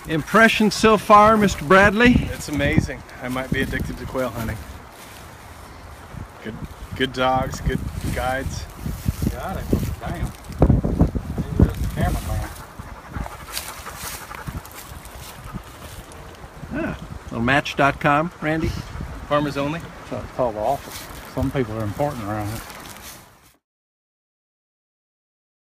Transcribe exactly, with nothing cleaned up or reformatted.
Impressions so far, Mister Bradley? It's amazing. I might be addicted to quail hunting. Good, good dogs, good guides. Got it. Damn. There's the camera man. Ah, little match dot com, Randy? Farmers only. So it's called the office. Some people are important around here.